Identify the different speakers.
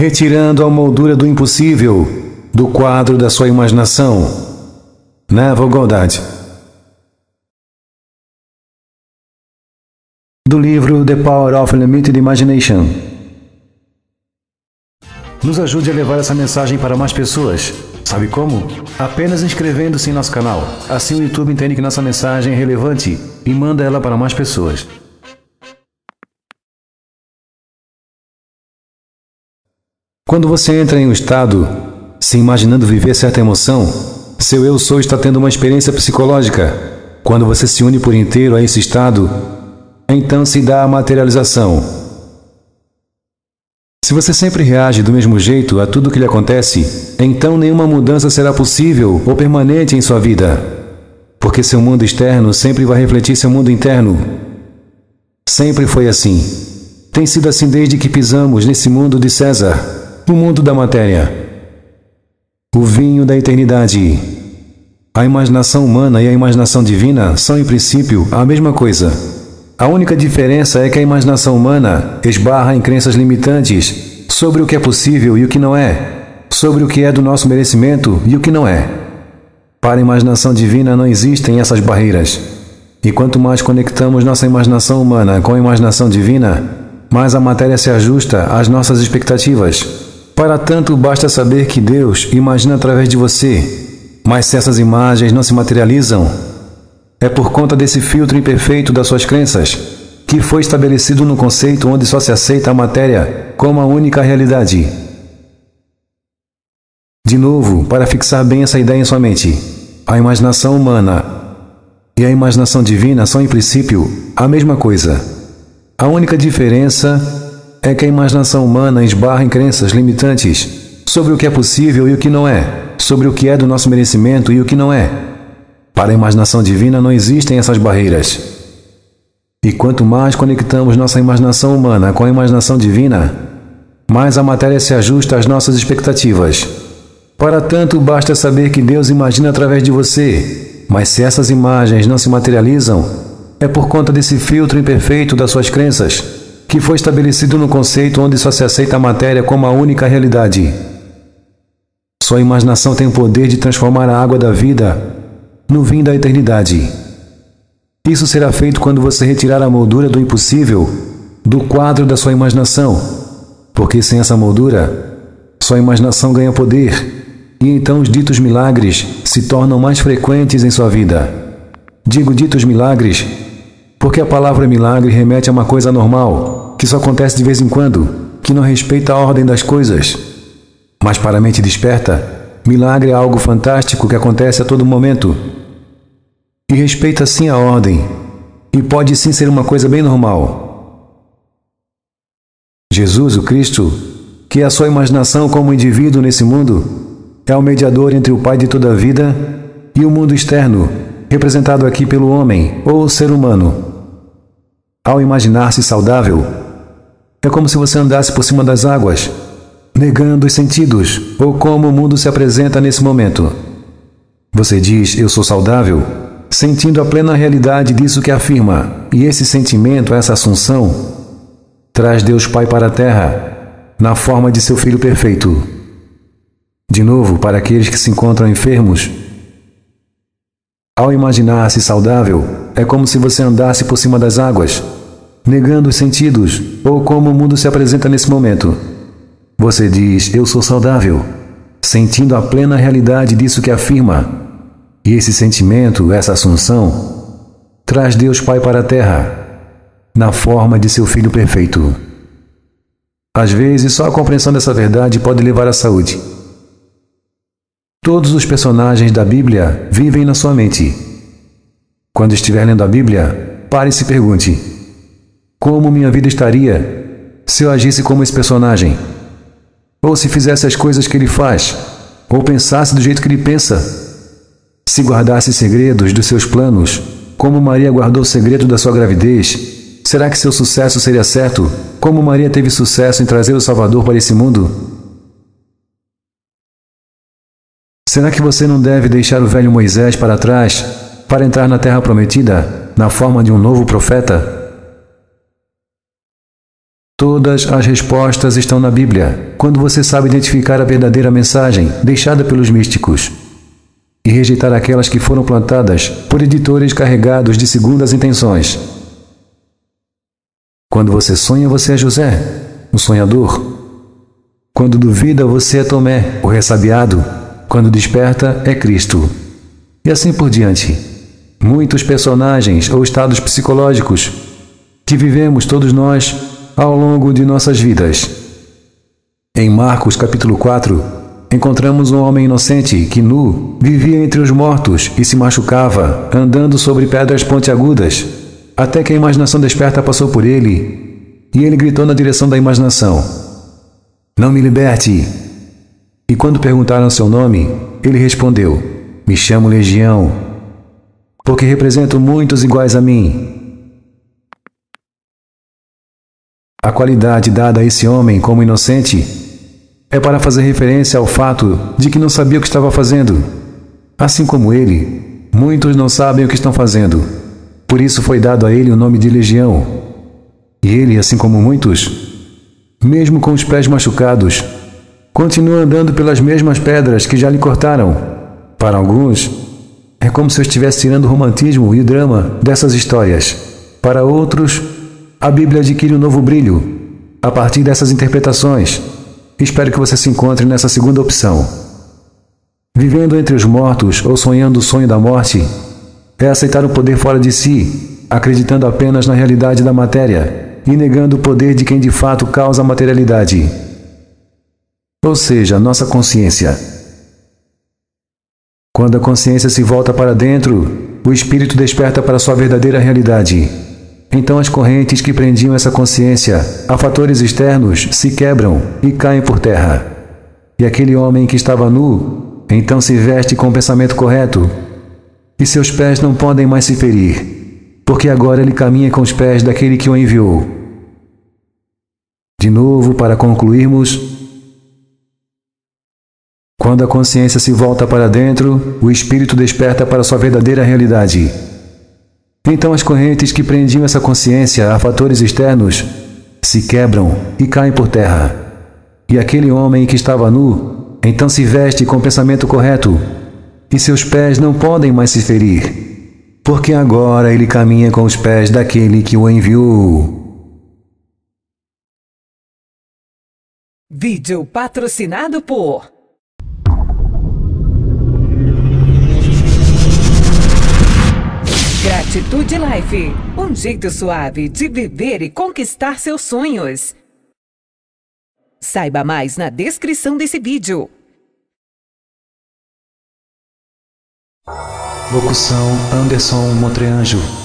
Speaker 1: retirando a moldura do impossível do quadro da sua imaginação. Neville Goddard. Do livro The Power of Limited Imagination. Nos ajude a levar essa mensagem para mais pessoas. Sabe como? Apenas inscrevendo-se em nosso canal. Assim o YouTube entende que nossa mensagem é relevante e manda ela para mais pessoas. Quando você entra em um estado, se imaginando viver certa emoção, seu eu sou está tendo uma experiência psicológica. Quando você se une por inteiro a esse estado, então se dá a materialização. Se você sempre reage do mesmo jeito a tudo que lhe acontece, então nenhuma mudança será possível ou permanente em sua vida, porque seu mundo externo sempre vai refletir seu mundo interno. Sempre foi assim. Tem sido assim desde que pisamos nesse mundo de César, o mundo da matéria. O vinho da eternidade. A imaginação humana e a imaginação divina são, em princípio, a mesma coisa. A única diferença é que a imaginação humana esbarra em crenças limitantes sobre o que é possível e o que não é, sobre o que é do nosso merecimento e o que não é. Para a imaginação divina não existem essas barreiras. E quanto mais conectamos nossa imaginação humana com a imaginação divina, mais a matéria se ajusta às nossas expectativas. Para tanto, basta saber que Deus imagina através de você, mas se essas imagens não se materializam, é por conta desse filtro imperfeito das suas crenças, que foi estabelecido no conceito onde só se aceita a matéria como a única realidade. De novo, para fixar bem essa ideia em sua mente, a imaginação humana e a imaginação divina são, em princípio, a mesma coisa. A única diferença é que a imaginação humana esbarra em crenças limitantes sobre o que é possível e o que não é, sobre o que é do nosso merecimento e o que não é. Para a imaginação divina não existem essas barreiras. E quanto mais conectamos nossa imaginação humana com a imaginação divina, mais a matéria se ajusta às nossas expectativas. Para tanto, basta saber que Deus imagina através de você, mas se essas imagens não se materializam, é por conta desse filtro imperfeito das suas crenças, que foi estabelecido no conceito onde só se aceita a matéria como a única realidade. Sua imaginação tem o poder de transformar a água da vida no vinho da eternidade. Isso será feito quando você retirar a moldura do impossível do quadro da sua imaginação, porque sem essa moldura, sua imaginação ganha poder, e então os ditos milagres se tornam mais frequentes em sua vida. Digo ditos milagres porque a palavra milagre remete a uma coisa normal, que só acontece de vez em quando, que não respeita a ordem das coisas. Mas para a mente desperta, milagre é algo fantástico que acontece a todo momento. E respeita sim a ordem, e pode sim ser uma coisa bem normal. Jesus, o Cristo, que é a sua imaginação como indivíduo nesse mundo, é o mediador entre o Pai de toda a vida e o mundo externo, representado aqui pelo homem ou ser humano. Ao imaginar-se saudável, é como se você andasse por cima das águas, negando os sentidos, ou como o mundo se apresenta nesse momento. Você diz, eu sou saudável, sentindo a plena realidade disso que afirma, e esse sentimento, essa assunção, traz Deus Pai para a Terra, na forma de seu Filho perfeito. De novo, para aqueles que se encontram enfermos, ao imaginar-se saudável, é como se você andasse por cima das águas, negando os sentidos, ou como o mundo se apresenta nesse momento. Você diz, eu sou saudável, sentindo a plena realidade disso que afirma, e esse sentimento, essa assunção, traz Deus Pai para a Terra, na forma de seu Filho perfeito. Às vezes, só a compreensão dessa verdade pode levar à saúde. Todos os personagens da Bíblia vivem na sua mente. Quando estiver lendo a Bíblia, pare e se pergunte: como minha vida estaria se eu agisse como esse personagem? Ou se fizesse as coisas que ele faz? Ou pensasse do jeito que ele pensa? Se guardasse segredos dos seus planos, como Maria guardou o segredo da sua gravidez, será que seu sucesso seria certo, como Maria teve sucesso em trazer o Salvador para esse mundo? Será que você não deve deixar o velho Moisés para trás para entrar na Terra Prometida na forma de um novo profeta? Todas as respostas estão na Bíblia, quando você sabe identificar a verdadeira mensagem deixada pelos místicos e rejeitar aquelas que foram plantadas por editores carregados de segundas intenções. Quando você sonha, você é José, o sonhador. Quando duvida, você é Tomé, o ressabiado. Quando desperta, é Cristo. E assim por diante. Muitos personagens ou estados psicológicos que vivemos todos nós ao longo de nossas vidas. Em Marcos capítulo 4, encontramos um homem inocente que nu vivia entre os mortos e se machucava, andando sobre pedras pontiagudas, até que a imaginação desperta passou por ele, e ele gritou na direção da imaginação: "Não me liberte!" E quando perguntaram seu nome, ele respondeu: "Me chamo Legião, porque represento muitos iguais a mim." A qualidade dada a esse homem como inocente é para fazer referência ao fato de que não sabia o que estava fazendo. Assim como ele, muitos não sabem o que estão fazendo. Por isso foi dado a ele o nome de Legião. E ele, assim como muitos, mesmo com os pés machucados, continua andando pelas mesmas pedras que já lhe cortaram. Para alguns, é como se eu estivesse tirando o romantismo e o drama dessas histórias. Para outros, a Bíblia adquire um novo brilho a partir dessas interpretações. Espero que você se encontre nessa segunda opção. Vivendo entre os mortos ou sonhando o sonho da morte é aceitar o poder fora de si, acreditando apenas na realidade da matéria e negando o poder de quem de fato causa a materialidade. Ou seja, nossa consciência. Quando a consciência se volta para dentro, o espírito desperta para sua verdadeira realidade. Então as correntes que prendiam essa consciência a fatores externos se quebram e caem por terra. E aquele homem que estava nu, então se veste com o pensamento correto, e seus pés não podem mais se ferir, porque agora ele caminha com os pés daquele que o enviou. De novo, para concluirmos, quando a consciência se volta para dentro, o espírito desperta para sua verdadeira realidade. Então as correntes que prendiam essa consciência a fatores externos se quebram e caem por terra. E aquele homem que estava nu, então se veste com o pensamento correto, e seus pés não podem mais se ferir, porque agora ele caminha com os pés daquele que o enviou.
Speaker 2: Vídeo patrocinado por Gratitude Life, um jeito suave de viver e conquistar seus sonhos. Saiba mais na descrição desse vídeo.
Speaker 1: Locução: Anderson Montreanjo.